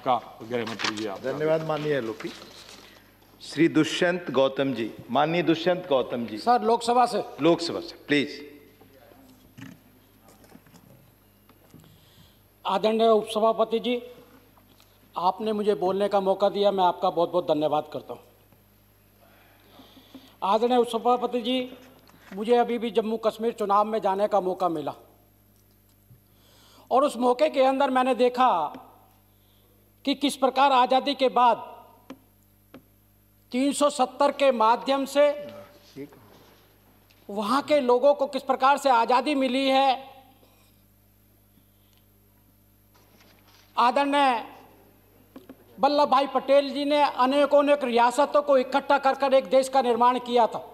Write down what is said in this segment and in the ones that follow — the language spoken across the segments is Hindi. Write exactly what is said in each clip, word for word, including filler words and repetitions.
आपका गृह मंत्री जी। आप धन्यवाद माननीय एलओपी। श्री दुष्यंत गौतम जी, माननीय दुष्यंत गौतम जी। सर लोकसभा से लोकसभा से प्लीज। आदरणीय उपसभापति जी, आपने मुझे बोलने का मौका दिया, मैं आपका बहुत बहुत धन्यवाद करता हूं। आदरणीय उपसभापति जी, मुझे अभी भी जम्मू कश्मीर चुनाव में जाने का मौका मिला और उस मौके के अंदर मैंने देखा कि किस प्रकार आज़ादी के बाद तीन सौ सत्तर के माध्यम से वहाँ के लोगों को किस प्रकार से आज़ादी मिली है। आदरणीय वल्लभ भाई पटेल जी ने अनेकों अनेक रियासतों को इकट्ठा कर कर एक देश का निर्माण किया था,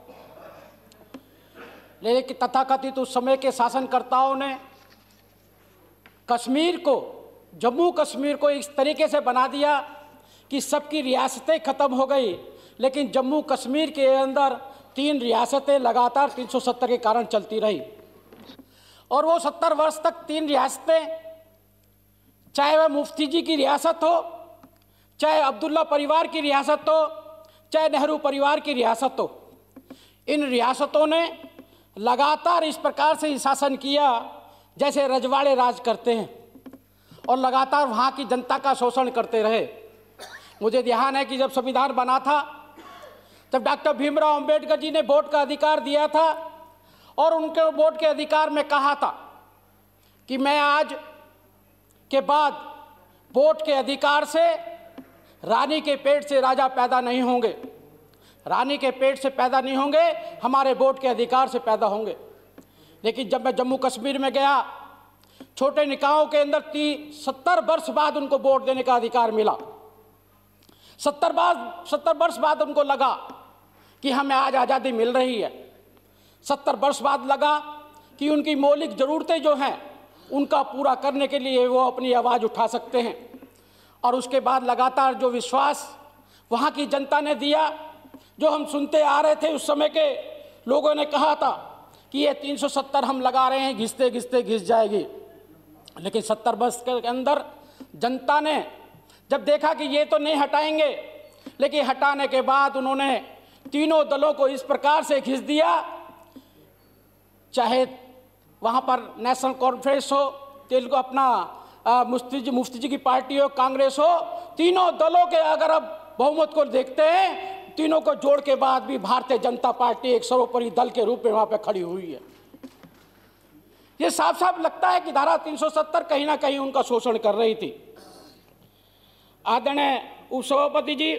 लेकिन तथाकथित उस समय के शासनकर्ताओं ने कश्मीर को, जम्मू कश्मीर को इस तरीके से बना दिया कि सबकी रियासतें खत्म हो गई, लेकिन जम्मू कश्मीर के अंदर तीन रियासतें लगातार तीन सौ सत्तर के कारण चलती रही और वो सत्तर वर्ष तक तीन रियासतें, चाहे वह मुफ्ती जी की रियासत हो, चाहे अब्दुल्ला परिवार की रियासत हो, चाहे नेहरू परिवार की रियासत हो, इन रियासतों ने लगातार इस प्रकार से शासन किया जैसे रजवाड़े राज करते हैं और लगातार वहाँ की जनता का शोषण करते रहे। मुझे ध्यान है कि जब संविधान बना था तब डॉक्टर भीमराव अंबेडकर जी ने वोट का अधिकार दिया था और उनके वोट के अधिकार में कहा था कि मैं आज के बाद वोट के अधिकार से रानी के पेट से राजा पैदा नहीं होंगे, रानी के पेट से पैदा नहीं होंगे, हमारे वोट के अधिकार से पैदा होंगे। लेकिन जब मैं जम्मू कश्मीर में गया, छोटे निकायों के अंदर तीस सत्तर वर्ष बाद उनको वोट देने का अधिकार मिला। सत्तर बाद सत्तर वर्ष बाद उनको लगा कि हमें आज आज़ादी मिल रही है। सत्तर वर्ष बाद लगा कि उनकी मौलिक ज़रूरतें जो हैं उनका पूरा करने के लिए वो अपनी आवाज़ उठा सकते हैं। और उसके बाद लगातार जो विश्वास वहाँ की जनता ने दिया, जो हम सुनते आ रहे थे, उस समय के लोगों ने कहा था कि ये तीन सौ सत्तर हम लगा रहे हैं, घिसते घिसते घिस जाएगी। लेकिन सत्तर वर्ष के अंदर जनता ने जब देखा कि ये तो नहीं हटाएंगे, लेकिन हटाने के बाद उन्होंने तीनों दलों को इस प्रकार से घिस दिया, चाहे वहाँ पर नेशनल कॉन्फ्रेंस हो, तेलुगु अपना मुफ्ती जी मुफ्ती जी की पार्टी हो, कांग्रेस हो, तीनों दलों के अगर अब बहुमत को देखते हैं, तीनों को जोड़ के बाद भी भारतीय जनता पार्टी एक सर्वोपरि दल के रूप में वहाँ पे खड़ी हुई है। ये साफ साफ लगता है कि धारा तीन सौ सत्तर कहीं ना कहीं उनका शोषण कर रही थी। आदरणीय उपसभापति जी,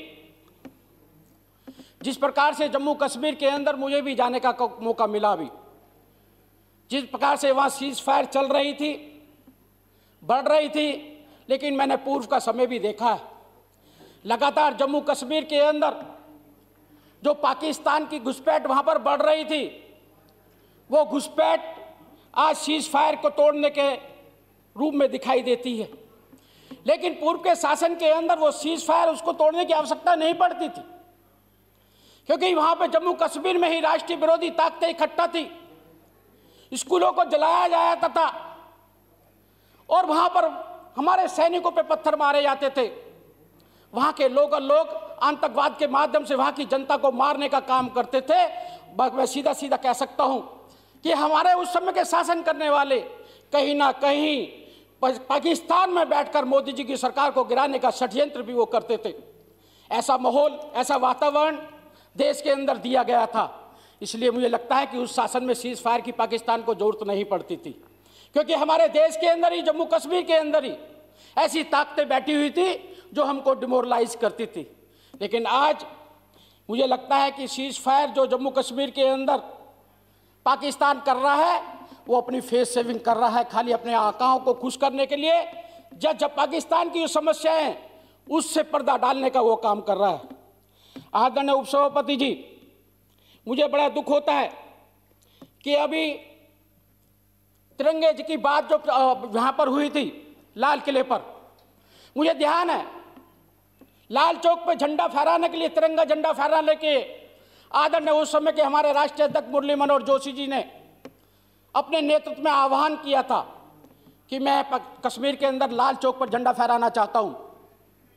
जिस प्रकार से जम्मू कश्मीर के अंदर मुझे भी जाने का मौका मिला, अभी जिस प्रकार से वहाँ सीज फायर चल रही थी, बढ़ रही थी, लेकिन मैंने पूर्व का समय भी देखा है। लगातार जम्मू कश्मीर के अंदर जो पाकिस्तान की घुसपैठ वहाँ पर बढ़ रही थी, वो घुसपैठ आज सीज फायर को तोड़ने के रूप में दिखाई देती है। लेकिन पूर्व के शासन के अंदर वो सीज फायर, उसको तोड़ने की आवश्यकता नहीं पड़ती थी, क्योंकि वहाँ पे जम्मू कश्मीर में ही राष्ट्रीय विरोधी ताकतें इकट्ठा थी, स्कूलों को जलाया जाता था और वहाँ पर हमारे सैनिकों पे पत्थर मारे जाते थे। वहाँ के लोग लोग आतंकवाद के माध्यम से वहाँ की जनता को मारने का काम करते थे। मैं सीधा सीधा कह सकता हूँ कि हमारे उस समय के शासन करने वाले कहीं ना कहीं पाकिस्तान में बैठकर मोदी जी की सरकार को गिराने का षड्यंत्र भी वो करते थे। ऐसा माहौल, ऐसा वातावरण देश के अंदर दिया गया था। इसलिए मुझे लगता है कि उस शासन में सीज फायर की पाकिस्तान को जरूरत नहीं पड़ती थी, क्योंकि हमारे देश के अंदर ही, जम्मू कश्मीर के अंदर ही ऐसी ताकतें बैठी हुई थी जो हमको डिमोरलाइज करती थी। लेकिन आज मुझे लगता है कि सीज फायर जो जम्मू कश्मीर के अंदर पाकिस्तान कर रहा है, वो अपनी फेस सेविंग कर रहा है, खाली अपने आकाओं को खुश करने के लिए। जब जब पाकिस्तान की जो समस्याएं, उससे पर्दा डालने का वो काम कर रहा है। आदरणीय उपसभापति जी, मुझे बड़ा दुख होता है कि अभी तिरंगे जी की बात जो यहाँ पर हुई थी लाल किले पर, मुझे ध्यान है लाल चौक पे झंडा फहराने के लिए, तिरंगा झंडा फहराने के आदरणीय उस समय के हमारे राष्ट्रीय अध्यक्ष मुरली मनोहर जोशी जी ने अपने नेतृत्व में आह्वान किया था कि मैं कश्मीर के अंदर लाल चौक पर झंडा फहराना चाहता हूं।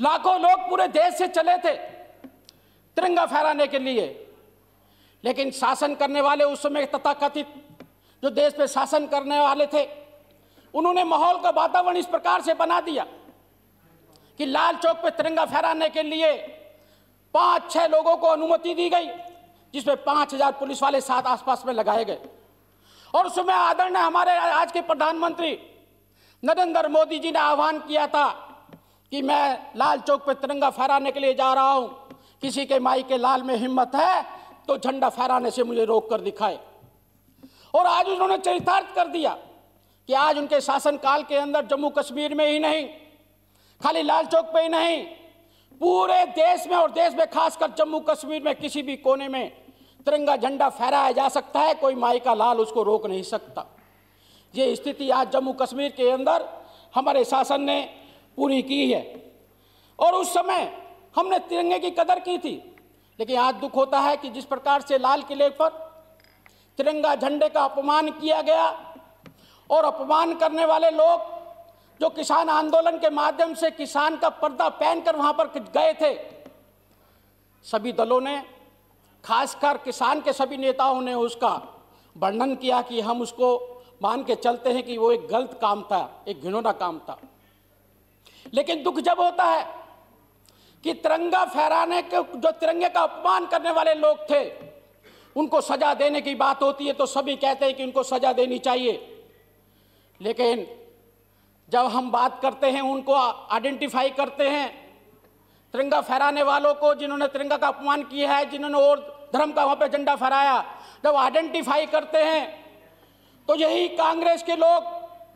लाखों लोग पूरे देश से चले थे तिरंगा फहराने के लिए, लेकिन शासन करने वाले उस समय तथाकथित जो देश पे शासन करने वाले थे, उन्होंने माहौल का वातावरण इस प्रकार से बना दिया कि लाल चौक पे तिरंगा फहराने के लिए पांच छह लोगों को अनुमति दी गई, जिसमें पांच हजार पुलिस वाले साथ आसपास में लगाए गए। और उस समय आदरणीय हमारे आज के प्रधानमंत्री नरेंद्र मोदी जी ने आह्वान किया था कि मैं लाल चौक पे तिरंगा फहराने के लिए जा रहा हूं, किसी के माई के लाल में हिम्मत है तो झंडा फहराने से मुझे रोक कर दिखाए। और आज उन्होंने चरितार्थ कर दिया कि आज उनके शासनकाल के अंदर जम्मू कश्मीर में ही नहीं, खाली लाल चौक पे ही नहीं, पूरे देश में और देश में खासकर जम्मू कश्मीर में किसी भी कोने में तिरंगा झंडा फहराया जा सकता है, कोई माई का लाल उसको रोक नहीं सकता। ये स्थिति आज जम्मू कश्मीर के अंदर हमारे शासन ने पूरी की है। और उस समय हमने तिरंगे की कदर की थी, लेकिन आज दुख होता है कि जिस प्रकार से लाल किले पर तिरंगा झंडे का अपमान किया गया, और अपमान करने वाले लोग जो किसान आंदोलन के माध्यम से किसान का पर्दा पहनकर वहां पर गए थे, सभी दलों ने, खासकर किसान के सभी नेताओं ने उसका वर्णन किया कि हम उसको मान के चलते हैं कि वो एक गलत काम था, एक घिनौना काम था। लेकिन दुख जब होता है कि तिरंगा फहराने के जो तिरंगे का अपमान करने वाले लोग थे उनको सजा देने की बात होती है तो सभी कहते हैं कि उनको सजा देनी चाहिए। लेकिन जब हम बात करते हैं, उनको आइडेंटिफाई करते हैं, तिरंगा फहराने वालों को जिन्होंने तिरंगा का अपमान किया है, जिन्होंने और धर्म का वहां पे झंडा फहराया, जब आइडेंटिफाई करते हैं तो यही कांग्रेस के लोग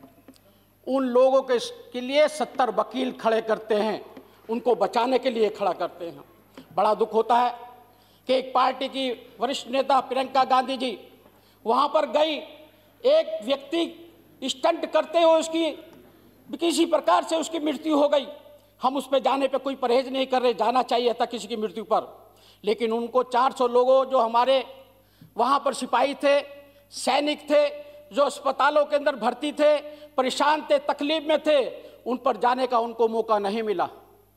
उन लोगों के, के लिए सत्तर वकील खड़े करते हैं, उनको बचाने के लिए खड़ा करते हैं। बड़ा दुख होता है कि एक पार्टी की वरिष्ठ नेता प्रियंका गांधी जी वहां पर गई, एक व्यक्ति स्टंट करते हुए उसकी किसी प्रकार से उसकी मृत्यु हो गई। हम उस पर जाने पे कोई परहेज नहीं कर रहे, जाना चाहिए था किसी की मृत्यु पर, लेकिन उनको चार सौ लोगों जो हमारे वहां पर सिपाही थे, सैनिक थे, जो अस्पतालों के अंदर भर्ती थे, परेशान थे, तकलीफ में थे, उन पर जाने का उनको मौका नहीं मिला।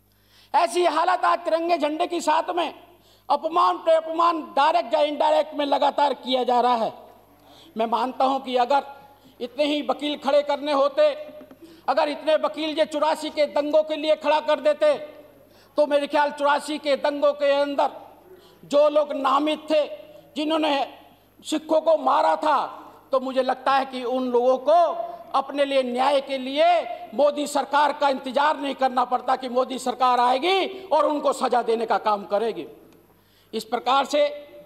ऐसी हालत आज तिरंगे झंडे की साथ में अपमान पे अपमान डायरेक्ट या इनडायरेक्ट में लगातार किया जा रहा है। मैं मानता हूं कि अगर इतने ही वकील खड़े करने होते, अगर इतने वकील ये चौरासी के दंगों के लिए खड़ा कर देते, तो मेरे ख्याल चौरासी के दंगों के अंदर जो लोग नामित थे, जिन्होंने सिखों को मारा था, तो मुझे लगता है कि उन लोगों को अपने लिए न्याय के लिए मोदी सरकार का इंतजार नहीं करना पड़ता कि मोदी सरकार आएगी और उनको सजा देने का काम करेगी। इस प्रकार से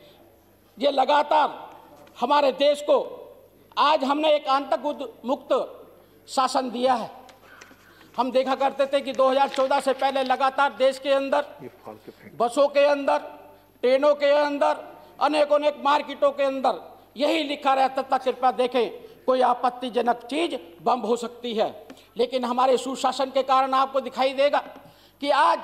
ये लगातार हमारे देश को आज हमने एक आतंक मुक्त शासन दिया है। हम देखा करते थे कि दो हज़ार चौदह से पहले लगातार देश के अंदर बसों के अंदर, ट्रेनों के अंदर, अनेक अनेक मार्केटों के अंदर यही लिखा रहता था, कृपया देखें कोई आपत्तिजनक चीज बम हो सकती है। लेकिन हमारे सुशासन के कारण आपको दिखाई देगा कि आज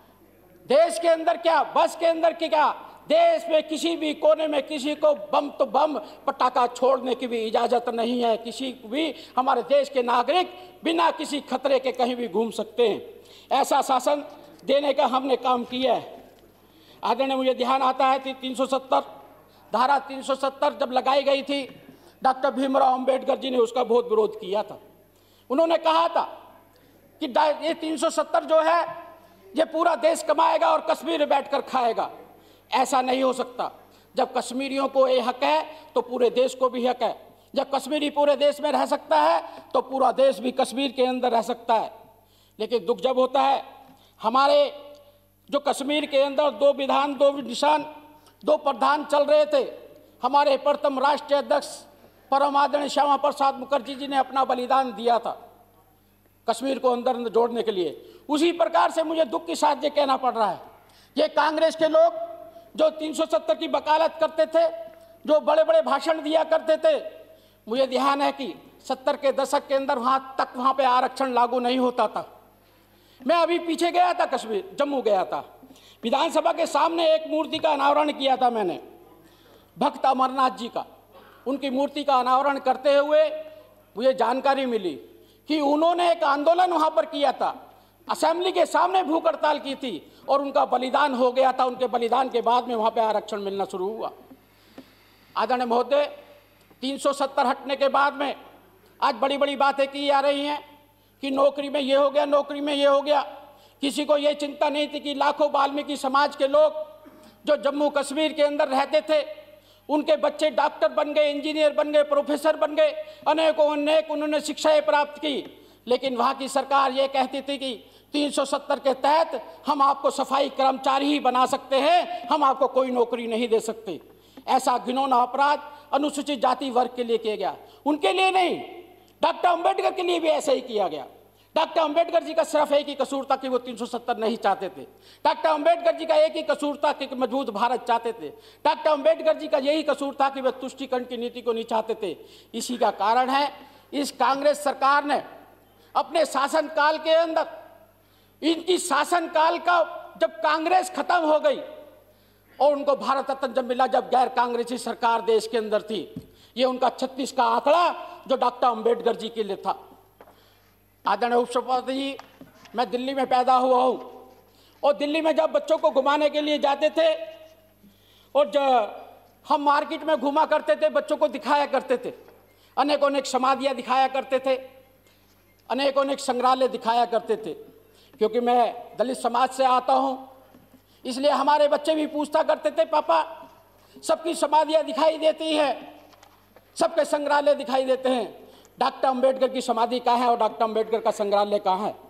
देश के अंदर क्या, बस के अंदर की क्या, देश में किसी भी कोने में किसी को बम तो बम पटाखा छोड़ने की भी इजाजत नहीं है। किसी भी हमारे देश के नागरिक बिना किसी खतरे के कहीं भी घूम सकते हैं। ऐसा शासन देने का हमने काम किया है। आदरणीय, मुझे ध्यान आता है कि तीन सौ सत्तर धारा तीन सौ सत्तर जब लगाई गई थी, डॉक्टर भीमराव अंबेडकर जी ने उसका बहुत विरोध किया था। उन्होंने कहा था कि ये तीन सौ सत्तर जो है ये पूरा देश कमाएगा और कश्मीर में बैठकर खाएगा। ऐसा नहीं हो सकता। जब कश्मीरियों को ये हक है तो पूरे देश को भी हक है। जब कश्मीरी पूरे देश में रह सकता है तो पूरा देश भी कश्मीर के अंदर रह सकता है। लेकिन दुख जब होता है, हमारे जो कश्मीर के अंदर दो विधान, दो निशान, दो प्रधान चल रहे थे। हमारे प्रथम राष्ट्रीय अध्यक्ष परम आदरणीय श्यामा प्रसाद मुखर्जी जी ने अपना बलिदान दिया था कश्मीर को अंदर जोड़ने के लिए। उसी प्रकार से मुझे दुख के साथ ये कहना पड़ रहा है, ये कांग्रेस के लोग जो तीन सौ सत्तर की वकालत करते थे, जो बड़े बड़े भाषण दिया करते थे, मुझे ध्यान है कि सत्तर के दशक के अंदर वहां तक वहां पे आरक्षण लागू नहीं होता था। मैं अभी पीछे गया था, कश्मीर जम्मू गया था, विधानसभा के सामने एक मूर्ति का अनावरण किया था मैंने, भक्त अमरनाथ जी का। उनकी मूर्ति का अनावरण करते हुए मुझे जानकारी मिली कि उन्होंने एक आंदोलन वहां पर किया था असेंबली के सामने भूख हड़ताल की थी और उनका बलिदान हो गया था। उनके बलिदान के बाद में वहां पे आरक्षण मिलना शुरू हुआ। आदरणीय महोदय, तीन सौ सत्तर हटने के बाद में आज बड़ी बड़ी बातें की जा रही हैं कि नौकरी में ये हो गया, नौकरी में ये हो गया। किसी को ये चिंता नहीं थी कि लाखों वाल्मीकि समाज के लोग जो जम्मू कश्मीर के अंदर रहते थे, उनके बच्चे डॉक्टर बन गए, इंजीनियर बन गए, प्रोफेसर बन गए, अनेकों अनेक उन्होंने शिक्षाएं प्राप्त की। लेकिन वहाँ की सरकार ये कहती थी कि तीन सौ सत्तर के तहत हम आपको सफाई कर्मचारी ही बना सकते हैं, हम आपको कोई नौकरी नहीं दे सकते। ऐसा घिनौना अपराध अनुसूचित जाति वर्ग के लिए किया गया, उनके लिए नहीं, डॉक्टर अंबेडकर के लिए भी ऐसा ही किया गया। डॉक्टर अंबेडकर जी का सिर्फ एक ही कसूर था कि वो तीन सौ सत्तर नहीं चाहते थे। डॉक्टर अंबेडकर जी का एक ही कसूर था कि मजबूत भारत चाहते थे। डॉक्टर अंबेडकर जी का यही कसूर था कि वे तुष्टीकरण की नीति को नहीं चाहते थे। इसी का कारण है इस कांग्रेस सरकार ने अपने शासनकाल के अंदर, इनकी शासनकाल का जब कांग्रेस खत्म हो गई और उनको भारत रत्न जब मिला, जब गैर कांग्रेसी सरकार देश के अंदर थी, ये उनका छत्तीस का आंकड़ा जो डॉक्टर अंबेडकर जी के लिए था। आदरणीय उपसभापति जी, मैं दिल्ली में पैदा हुआ हूँ और दिल्ली में जब बच्चों को घुमाने के लिए जाते थे और जब हम मार्केट में घुमा करते थे, बच्चों को दिखाया करते थे, अनेक अनेक समाधियाँ दिखाया करते थे, अनेक अनेक संग्रहालय दिखाया करते थे। क्योंकि मैं दलित समाज से आता हूँ, इसलिए हमारे बच्चे भी पूछता करते थे, पापा सबकी समाधियाँ दिखाई देती हैं, सबके संग्रहालय दिखाई देते हैं, डॉक्टर अंबेडकर की समाधि कहाँ है और डॉक्टर अंबेडकर का संग्रहालय कहाँ है।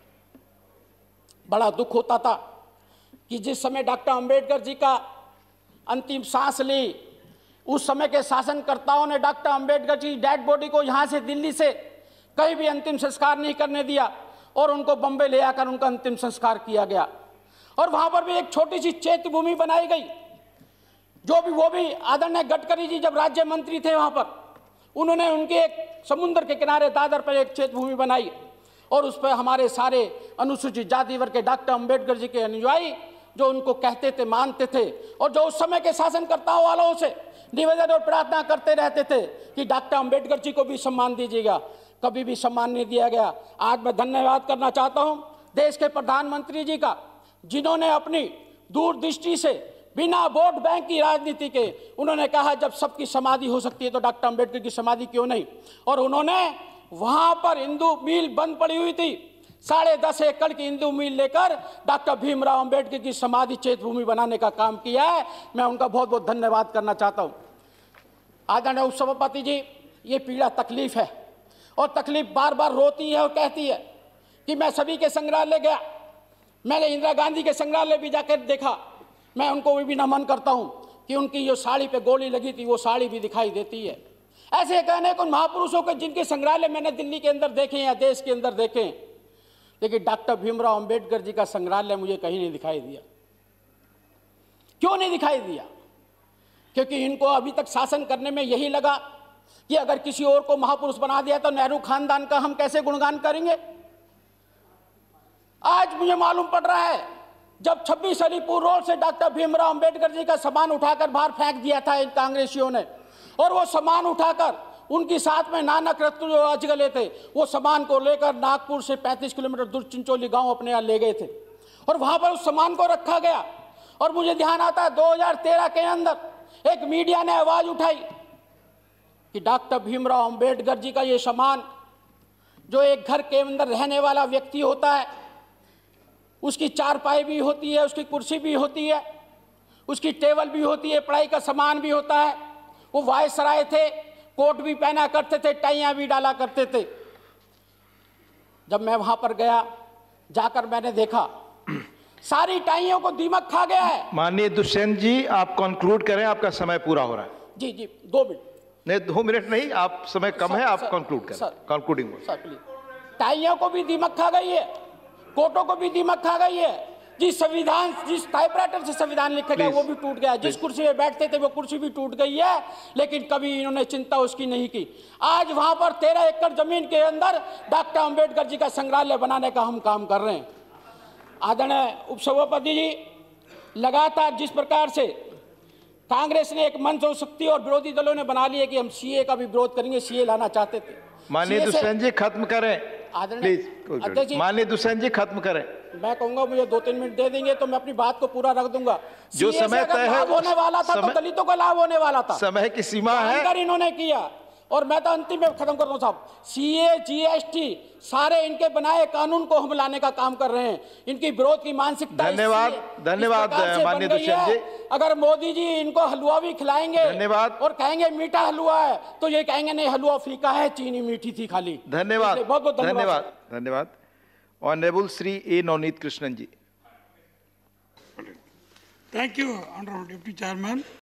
बड़ा दुख होता था कि जिस समय डॉक्टर अंबेडकर जी का अंतिम सांस ली, उस समय के शासनकर्ताओं ने doctor Ambedkar ji dead body को यहाँ से दिल्ली से कहीं भी अंतिम संस्कार नहीं करने दिया और उनको बम्बई ले आकर उनका अंतिम संस्कार किया गया। और वहाँ पर भी एक छोटी सी चैत्य भूमि बनाई गई, जो भी वो भी आदरणीय गडकरी जी जब राज्य मंत्री थे वहाँ पर, उन्होंने उनके एक समुद्र के किनारे दादर पर एक चैत्य भूमि बनाई और उस पर हमारे सारे अनुसूचित जाति वर्ग के डॉक्टर अंबेडकर जी के अनुयायी जो उनको कहते थे, मानते थे और जो उस समय के शासनकर्ताओं वालों से निवेदन और प्रार्थना करते रहते थे कि डॉक्टर अंबेडकर जी को भी सम्मान दीजिएगा, कभी भी सम्मान नहीं दिया गया। आज मैं धन्यवाद करना चाहता हूं देश के प्रधानमंत्री जी का, जिन्होंने अपनी दूरदृष्टि से बिना वोट बैंक की राजनीति के उन्होंने कहा जब सबकी समाधि हो सकती है तो डॉक्टर अंबेडकर की समाधि क्यों नहीं। और उन्होंने वहां पर हिंदू मिल बंद पड़ी हुई थी, साढ़े दस एकड़ की हिंदू मिल लेकर डॉक्टर भीमराव अंबेडकर की समाधि चैत्य भूमि बनाने का काम किया है। मैं उनका बहुत बहुत धन्यवाद करना चाहता हूं। आदरणीय उपसभापति जी, ये पीड़ा तकलीफ है और तकलीफ बार बार रोती है और कहती है कि मैं सभी के संग्रहालय गया, मैंने इंदिरा गांधी के संग्रहालय भी जाकर देखा, मैं उनको भी नमन करता हूं कि उनकी जो साड़ी पे गोली लगी थी वो साड़ी भी दिखाई देती है। ऐसे कहने को महापुरुषों के जिनके संग्रहालय मैंने दिल्ली के अंदर देखे या देश के अंदर देखे, लेकिन डॉक्टर भीमराव अंबेडकर जी का संग्रहालय मुझे कहीं नहीं दिखाई दिया। क्यों नहीं दिखाई दिया? क्योंकि इनको अभी तक शासन करने में यही लगा कि अगर किसी और को महापुरुष बना दिया तो नेहरू खानदान का हम कैसे गुणगान करेंगे। आज मुझे मालूम पड़ रहा है जब छब्बीस अलीपुर रोड से डॉक्टर भीमराव अंबेडकर जी का सामान उठाकर बाहर फेंक दिया था इन कांग्रेसियों ने, और वो सामान उठाकर उनकी साथ में नानक रत्न जो अजगले थे वो सामान को लेकर नागपुर से पैंतीस किलोमीटर दूर चिंचोली गांव अपने यहाँ ले गए थे और वहां पर उस सामान को रखा गया। और मुझे ध्यान आता है दो हज़ार तेरह के अंदर एक मीडिया ने आवाज उठाई कि डॉक्टर भीमराव अंबेडकर जी का ये सामान, जो एक घर के अंदर रहने वाला व्यक्ति होता है, उसकी चारपाई भी होती है, उसकी कुर्सी भी होती है, उसकी टेबल भी होती है, पढ़ाई का सामान भी होता है, वो वायसराय थे, कोट भी पहना करते थे, टाइयां भी डाला करते थे। जब मैं वहां पर गया, जाकर मैंने देखा सारी टाइयों को दीमक खा गया है। माननीय दुष्यंत जी, आप कंक्लूड करें, आपका समय पूरा हो रहा है। जी जी, दो मिनट नहीं, दो मिनट नहीं, आप समय कम है, आप कंक्लूड करें। Concluding sir please. टाइयों को भी दीमक खा गई है, कोटों को भी दीमक खा गई है। जिस संविधान, जिस टाइपराइटर से संविधान लिखा गया वो भी टूट गया, जिस कुर्सी में बैठते थे वो कुर्सी भी टूट गई है, लेकिन कभी इन्होंने चिंता उसकी नहीं की। आज वहां पर तेरह एकड़ जमीन के अंदर डॉक्टर अंबेडकर जी का संग्रहालय बनाने का हम काम कर रहे हैं। आदरणीय उपसभापति जी, लगातार जिस प्रकार से कांग्रेस ने एक मंच और शक्ति और विरोधी दलों ने बना लिया कि हम सीए का भी विरोध करेंगे, सीए लाना चाहते थे। माननीय दुष्यंत जी, खत्म करें। आदरणीय प्लीज अध्यक्ष जी, माननीय दुष्यंत जी खत्म करें। मैं कहूंगा मुझे दो तीन मिनट दे देंगे तो मैं अपनी बात को पूरा रख दूंगा। जो सीए से समय अगर तय है, लाभ होने वाला था तो समय- दलितों को लाभ होने वाला था। समय की सीमा है। जानकर इन्होंने किया। और मैं तो अंतिम में खत्म कर रहा हूं साहब, सीए जीएसटी सारे इनके बनाए कानून को हम लाने का काम कर रहे हैं। इनकी विरोध की मानसिकता धन्यवाद, इसलिए- धन्यवाद, इस प्रकार से बन माननीय गई दुष्यंत है। जी। अगर मोदी जी इनको हलवा भी खिलाएंगे धन्यवाद। और कहेंगे मीठा हलवा है तो ये कहेंगे नहीं हलवा फीका है, चीनी मीठी थी खाली। धन्यवाद, इसलिए बहुत बहुत धन्यवाद, धन्यवाद। Honourable Shri A Navaneet Krishnan ji. Thank you, Honorable Deputy Chairman.